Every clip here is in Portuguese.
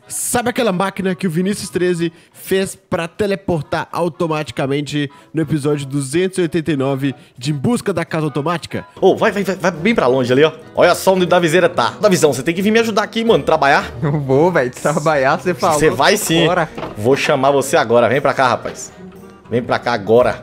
Sabe aquela máquina que o Vinícius 13 fez pra teleportar automaticamente no episódio 289 de Em Busca da Casa Automática? Ô, vai bem pra longe ali, ó. Olha só onde o Davizeira tá. Davizão, você tem que vir me ajudar aqui, mano, trabalhar. Não vou, velho, trabalhar, você falou. Você vai sim. Bora. Vou chamar você agora. Vem pra cá, rapaz. Vem pra cá agora.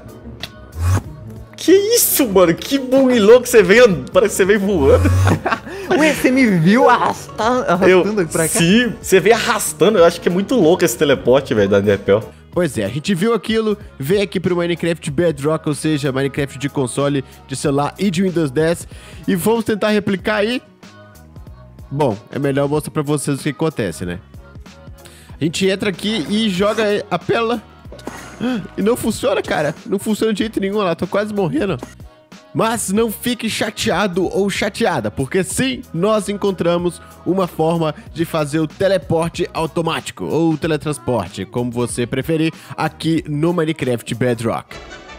Que isso, mano? Que bug louco você veio. Parece que você veio voando. Ué, você me viu arrastando pra cá? Sim, você veio arrastando. Eu acho que é muito louco esse teleporte, velho, da Netpel. Pois é, a gente viu aquilo, veio aqui pro Minecraft Bedrock, ou seja, Minecraft de console, de celular e de Windows 10. E vamos tentar replicar aí. Bom, é melhor mostrar pra vocês o que acontece, né? A gente entra aqui e joga a pérola. E não funciona, cara. Não funciona de jeito nenhum lá, tô quase morrendo. Mas não fique chateado ou chateada, porque sim, nós encontramos uma forma de fazer o teleporte automático, ou teletransporte, como você preferir, aqui no Minecraft Bedrock.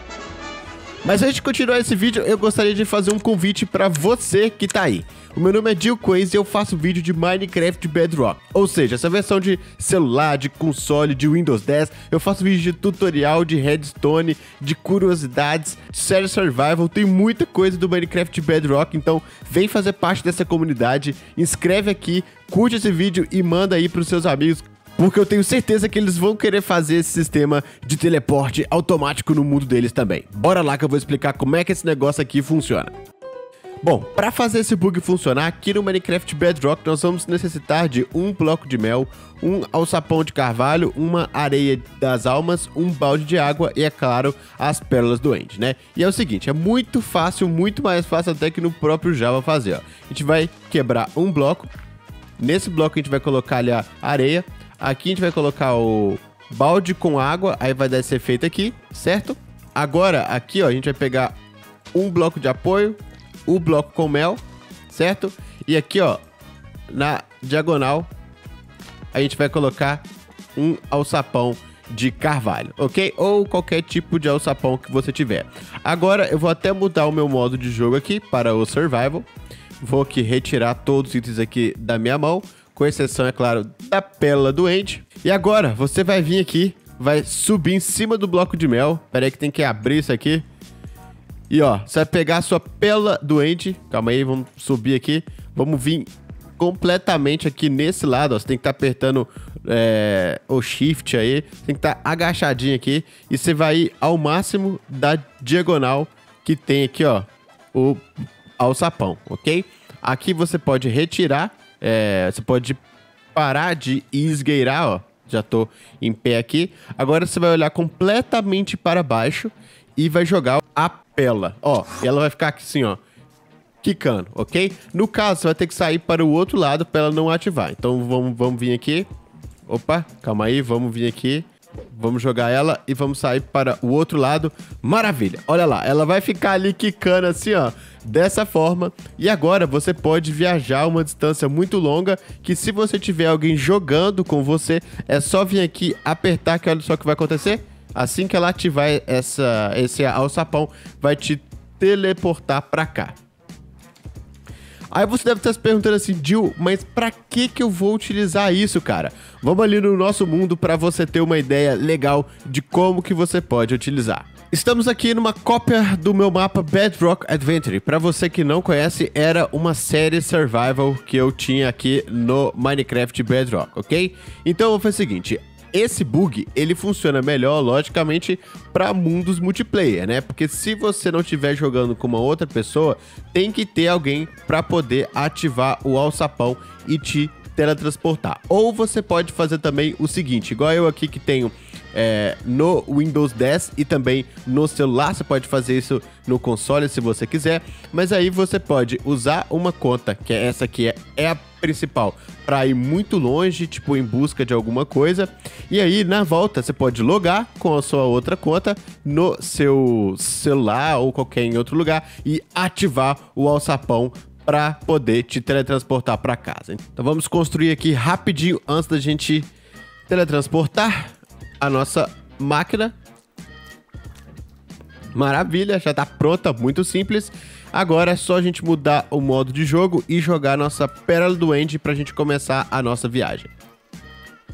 Mas antes de continuar esse vídeo, eu gostaria de fazer um convite para você que tá aí. O meu nome é Dillquaze e eu faço vídeo de Minecraft Bedrock. Ou seja, essa versão de celular, de console, de Windows 10. Eu faço vídeo de tutorial, de redstone, de curiosidades, de série survival. Tem muita coisa do Minecraft Bedrock, então vem fazer parte dessa comunidade. Inscreve aqui, curte esse vídeo e manda aí pros seus amigos. Porque eu tenho certeza que eles vão querer fazer esse sistema de teleporte automático no mundo deles também. Bora lá que eu vou explicar como é que esse negócio aqui funciona. Bom, para fazer esse bug funcionar, aqui no Minecraft Bedrock nós vamos necessitar de um bloco de mel, um alçapão de carvalho, uma areia das almas, um balde de água e, é claro, as pérolas do End, né? E é o seguinte, é muito fácil, muito mais fácil até que no próprio Java fazer, ó. A gente vai quebrar um bloco, nesse bloco a gente vai colocar ali a areia, aqui a gente vai colocar o balde com água, aí vai dar esse efeito aqui, certo? Agora, aqui, ó, a gente vai pegar um bloco de apoio, o bloco com mel, certo? E aqui, ó, na diagonal, a gente vai colocar um alçapão de carvalho, ok? Ou qualquer tipo de alçapão que você tiver. Agora, eu vou até mudar o meu modo de jogo aqui para o Survival. Vou aqui retirar todos os itens aqui da minha mão, com exceção, é claro, da pérola do End. E agora, você vai vir aqui, vai subir em cima do bloco de mel. Pera aí que tem que abrir isso aqui. E ó, você vai pegar a sua pérola do End. Calma aí, vamos subir aqui. Vamos vir completamente aqui nesse lado, ó. Você tem que estar apertando o Shift aí. Tem que estar agachadinho aqui. E você vai ir ao máximo da diagonal que tem aqui, ó, o alçapão, ok? Aqui você pode retirar, você pode parar de esgueirar, ó. Já tô em pé aqui. Agora você vai olhar completamente para baixo e vai jogar a pérola, ó, e ela vai ficar aqui assim, ó, quicando, ok? No caso, você vai ter que sair para o outro lado para ela não ativar. Então, vamos vir aqui. Opa, calma aí, vamos vir aqui. Vamos jogar ela e vamos sair para o outro lado. Maravilha, olha lá, ela vai ficar ali quicando assim, ó, dessa forma. E agora você pode viajar uma distância muito longa, que se você tiver alguém jogando com você, é só vir aqui, apertar, que olha só o que vai acontecer. Assim que ela ativar esse alçapão, vai te teleportar pra cá. Aí você deve estar se perguntando assim, Jill, mas pra que eu vou utilizar isso, cara? Vamos ali no nosso mundo pra você ter uma ideia legal de como que você pode utilizar. Estamos aqui numa cópia do meu mapa Bedrock Adventure. Pra você que não conhece, era uma série survival que eu tinha aqui no Minecraft Bedrock, ok? Então eu vou fazer o seguinte... Esse bug, ele funciona melhor, logicamente, para mundos multiplayer, né? Porque se você não estiver jogando com uma outra pessoa, tem que ter alguém para poder ativar o alçapão e te teletransportar. Ou você pode fazer também o seguinte, igual eu aqui que tenho no Windows 10 e também no celular, você pode fazer isso no console se você quiser, mas aí você pode usar uma conta, que é essa aqui, é a principal, para ir muito longe, tipo em busca de alguma coisa, e aí na volta você pode logar com a sua outra conta no seu celular ou qualquer em outro lugar e ativar o alçapão para poder te teletransportar para casa. Então vamos construir aqui rapidinho antes da gente teletransportar a nossa máquina. Maravilha, já tá pronta, muito simples. Agora é só a gente mudar o modo de jogo e jogar a nossa pérola do End pra gente começar a nossa viagem.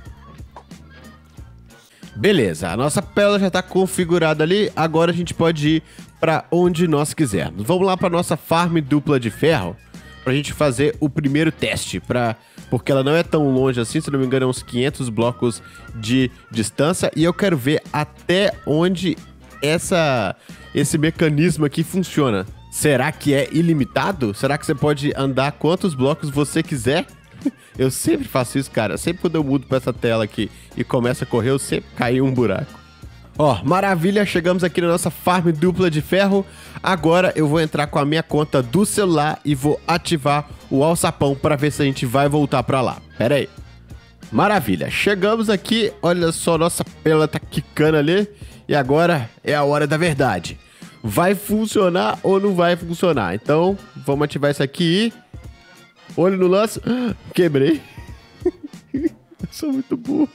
Beleza, a nossa pérola já tá configurada ali, agora a gente pode ir pra onde nós quisermos. Vamos lá pra nossa farm dupla de ferro, pra gente fazer o primeiro teste, porque ela não é tão longe assim, se não me engano é uns 500 blocos de distância, e eu quero ver até onde esse mecanismo aqui funciona. Será que é ilimitado? Será que você pode andar quantos blocos você quiser? Eu sempre faço isso, cara. Sempre quando eu mudo pra essa tela aqui e começo a correr, eu sempre caio em um buraco. Ó, maravilha, chegamos aqui na nossa farm dupla de ferro. Agora eu vou entrar com a minha conta do celular e vou ativar o alçapão pra ver se a gente vai voltar pra lá. Pera aí. Maravilha, chegamos aqui, olha só, nossa pérola tá quicando ali. E agora é a hora da verdade. Vai funcionar ou não vai funcionar? Então, vamos ativar isso aqui e... Olho no lance. Quebrei. Eu sou muito burro.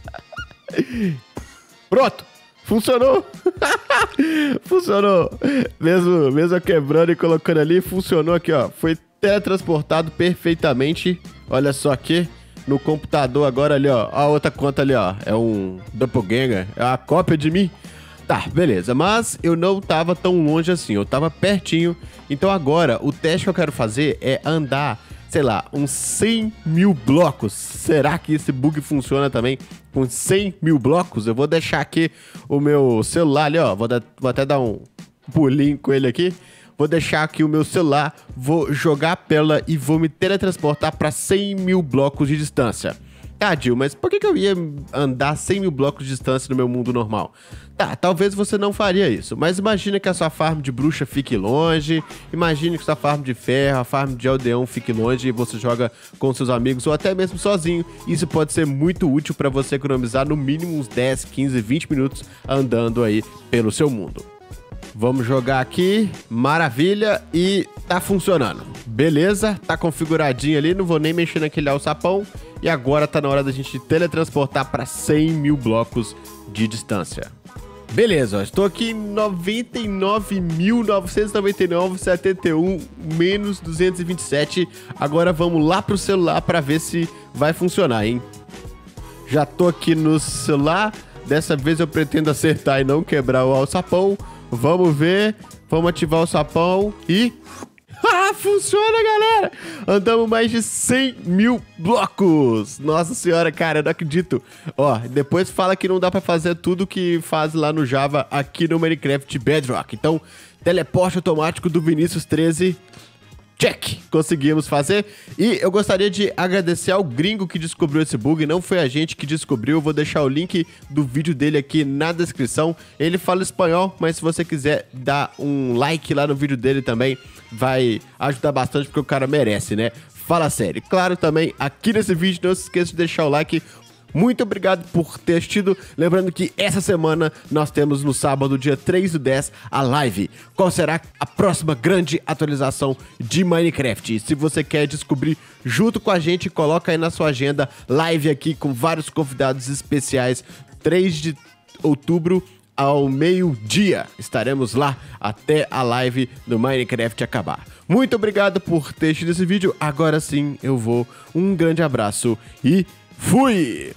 Pronto. Funcionou. Funcionou. Mesmo eu quebrando e colocando ali, funcionou aqui, ó. Foi teletransportado perfeitamente. Olha só aqui. No computador agora ali, ó. A outra conta ali, ó. É um doppelganger. É uma cópia de mim. Tá, beleza. Mas eu não tava tão longe assim. Eu tava pertinho. Então agora, o teste que eu quero fazer é andar... sei lá, uns 100 mil blocos. Será que esse bug funciona também com 100 mil blocos? Eu vou deixar aqui o meu celular ali, ó. Vou até dar um pulinho com ele aqui. Vou deixar aqui o meu celular, vou jogar a pérola e vou me teletransportar para 100 mil blocos de distância. Tá, Jill, mas por que eu ia andar 100 mil blocos de distância no meu mundo normal? Tá, talvez você não faria isso, mas imagina que a sua farm de bruxa fique longe, imagine que sua farm de ferro, a farm de aldeão fique longe e você joga com seus amigos ou até mesmo sozinho. Isso pode ser muito útil para você economizar no mínimo uns 10, 15, 20 minutos andando aí pelo seu mundo. Vamos jogar aqui, maravilha, e tá funcionando. Beleza, tá configuradinho ali, não vou nem mexer naquele alçapão. E agora tá na hora da gente teletransportar para 100 mil blocos de distância. Beleza, ó, estou aqui em 99.999,71 menos 227. Agora vamos lá pro celular para ver se vai funcionar, hein? Já tô aqui no celular, dessa vez eu pretendo acertar e não quebrar o alçapão. Vamos ver, vamos ativar o sapão e... Ah, funciona, galera! Andamos mais de 100 mil blocos! Nossa senhora, cara, eu não acredito. Ó, depois fala que não dá pra fazer tudo que faz lá no Java aqui no Minecraft Bedrock. Então, teleporte automático do Vinícius 13... Check! Conseguimos fazer. E eu gostaria de agradecer ao gringo que descobriu esse bug. Não foi a gente que descobriu. Eu vou deixar o link do vídeo dele aqui na descrição. Ele fala espanhol, mas se você quiser dar um like lá no vídeo dele também, vai ajudar bastante, porque o cara merece, né? Fala sério. Claro, também aqui nesse vídeo, não se esqueça de deixar o like. Muito obrigado por ter assistido. Lembrando que essa semana nós temos no sábado, dia 3/10, a live. Qual será a próxima grande atualização de Minecraft? Se você quer descobrir junto com a gente, coloca aí na sua agenda live aqui com vários convidados especiais. 3 de outubro ao meio-dia. Estaremos lá até a live do Minecraft acabar. Muito obrigado por ter assistido esse vídeo. Agora sim eu vou. Um grande abraço e fui!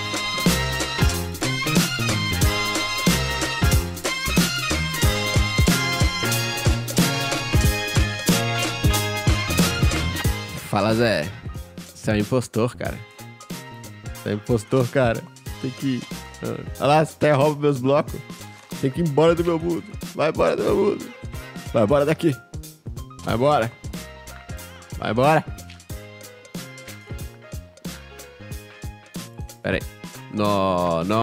Fala, Zé. Você é um impostor, cara. Você é um impostor, cara. Tem que... Olha lá, você até rouba meus blocos. Tem que ir embora do meu mundo. Vai embora do meu mundo. Vai embora daqui. Vai embora. Vai embora. Pera aí. Não, não.